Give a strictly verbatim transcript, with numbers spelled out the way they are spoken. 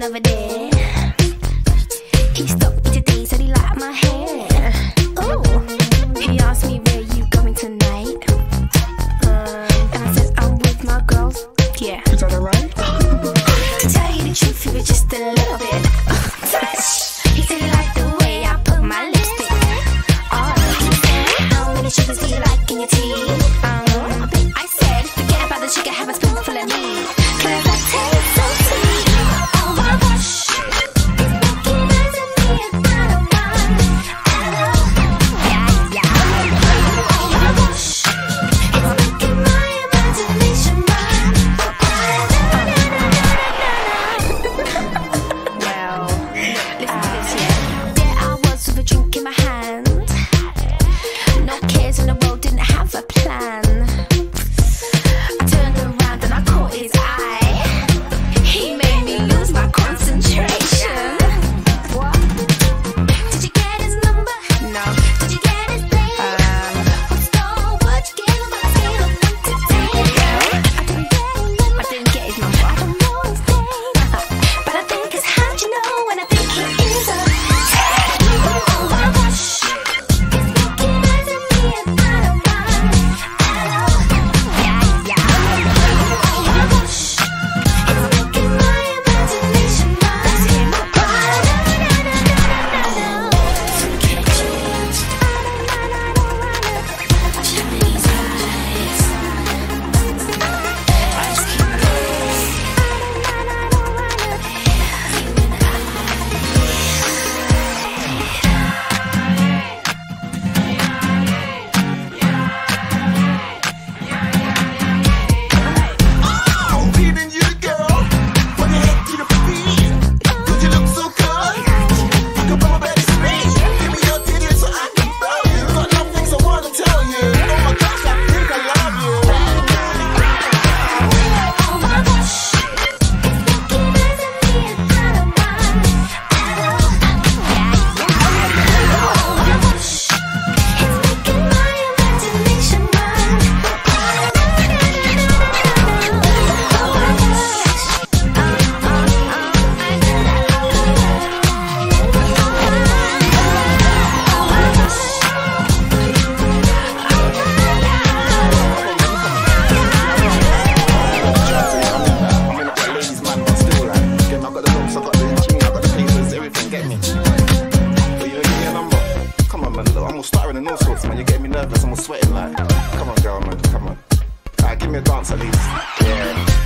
another day. He stopped me today, said he liked my hair. Oh, he asked me where you going tonight, um, and I said I'm with my girls. Yeah, is that alright? To tell you the truth, it was just a little bit touch. He said he liked the way I put my lipstick on. How many sugars do you like in your tea? Um, I said forget about the sugar, have a spoonful of me, 'cause I taste so sweet. Oh my gosh. stuttering and all sorts, man. You're getting me nervous, I'm all sweating like. Come on, girl, man, come on. Alright, give me a dance at least. Yeah.